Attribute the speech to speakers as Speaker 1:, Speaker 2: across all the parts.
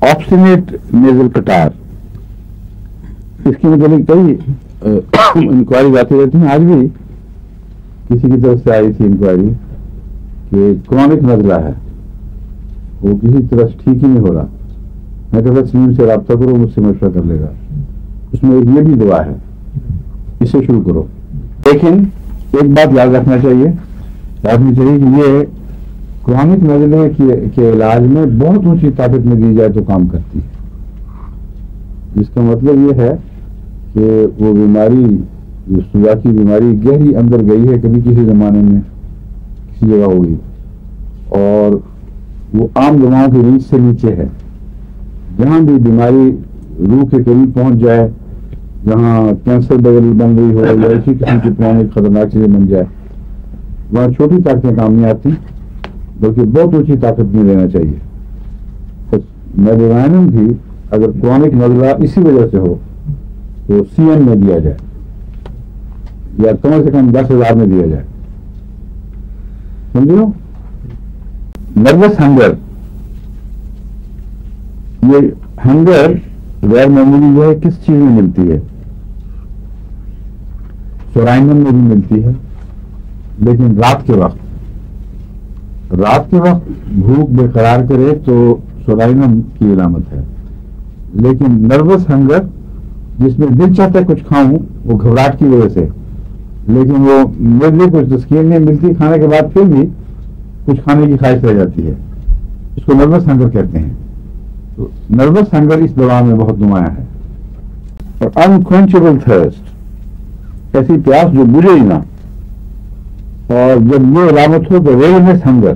Speaker 1: Obstinate nasal कटार, इसकी मतलब कई इंक्वायरी आती रहती हैं। आज भी किसी की तरफ से आई थी इंक्वायरी कि क्रॉनिक नजला है, वो किसी तरह से ठीक ही नहीं हो रहा। मैं कहता सलीम से रब्ता करो, मुझसे मशवरा कर लेगा। उसमें एक ये भी दुआ है, इसे शुरू करो। लेकिन एक बात याद रखनी चाहिए कि ये क्रॉनिक नजले के इलाज में बहुत ऊंची ताकत में दी जाए तो काम करती है। जिसका मतलब ये है कि वो बीमारी, जो सुजा की बीमारी गहरी अंदर गई है, कभी किसी जमाने में किसी जगह होगी, और वो आम दवाओं की रीच से नीचे है। जहां भी बीमारी रूह के करीब पहुंच जाए, जहां कैंसर बन रही हो या इसी किस्म की पुरानी खतरनाक चीजें बन जाए, वहां छोटी ताकतें काम नहीं आती, बल्कि बहुत ऊंची ताकत भी लेना चाहिए। तो मेडिवाइनम भी अगर क्रॉनिक नजला इसी वजह से हो तो CN में दिया जाए, या कम से कम 10,000 में दिया जाए। समझो, नर्वस हंगर, ये हंगर गैर मामूली जो है किस चीज में मिलती है? सोराइनम में भी मिलती है, लेकिन रात के वक्त भूख बेकरार करे तो सोराइनम की अलामत है। लेकिन नर्वस हंगर, जिसमें दिल चाहता है कुछ खाऊं, वो घबराहट की वजह से, लेकिन वो मुझे कुछ तस्कीर नहीं मिलती खाने के बाद, फिर भी कुछ खाने की ख्वाहिश रह जाती है, इसको नर्वस हंगर कहते हैं। तो नर्वस हंगर इस दवा में बहुत नुमाया है। और अनक्वेंचेबल थर्स्ट, ऐसी प्यास जो बुझे ही ना, और जब ये अलामत हो तो रेवनस हंगर।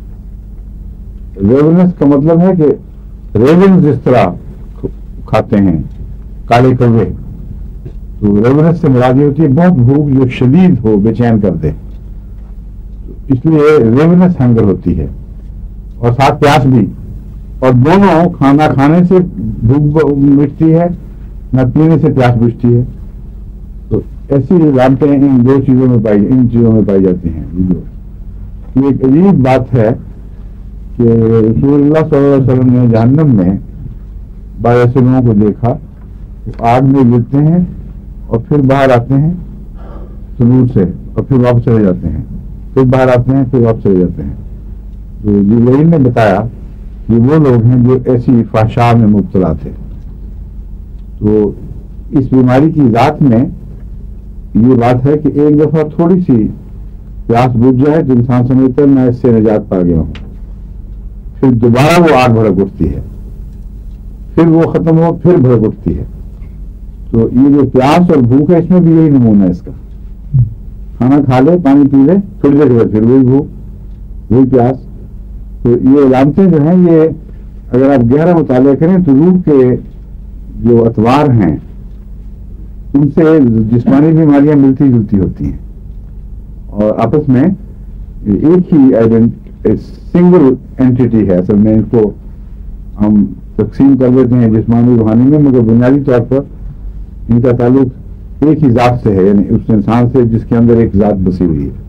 Speaker 1: रेवनस का मतलब है कि रेवन जिस तरह खाते हैं काले कौवे, तो रेवनस से मुराद होती है बहुत भूख जो शदीद हो, बेचैन कर दे, इसलिए रेवनस हंगर होती है, और साथ प्यास भी। और दोनों, खाना खाने से भूख मिटती है, न पीने से प्यास बुझती है। तो ऐसी अलामतें इन चीजों में पाई जाती हैं। ये एक अजीब बात है कि रसूलुल्लाह सल्लल्लाहु अलैहि वसल्लम ने जहन्नम में बारह ऐसे लोगों को देखा, वो आग में गिरते हैं और फिर बाहर आते हैं तनूर से, और फिर वापस चले जाते हैं, फिर बाहर आते हैं, फिर वापस चले जाते हैं। तो जिब्रील ने बताया कि वो लोग हैं जो ऐसी फाशा में मुब्तला थे। तो इस बीमारी की जात में ये बात है कि एक दफा थोड़ी सी प्यास बुझ जाए तो इंसान समझता है मैं इससे निजात पा गया हूं, फिर दोबारा वो आग भड़क उठती है, फिर वो खत्म हो, फिर भड़क उठती है। तो ये जो प्यास और भूख है, इसमें भी यही नमूना है इसका। खाना खा ले, पानी पी ले, थोड़ी देर बाद फिर वही भूख, वही प्यास। तो ये अलामतें जो हैं, ये अगर आप गहरा मुताला करें तो रूह के जो अतवार हैं उनसे जिस्मानी बीमारियां मिलती जुलती होती हैं, और आपस में एक ही सिंगल एंटिटी है। असल में इनको हम तकसीम कर लेते हैं जिस्मानी रूहानी में, मगर बुनियादी तौर पर इनका ताल्लुक एक ही जात से है, यानी उस इंसान से जिसके अंदर एक जात बसी हुई है।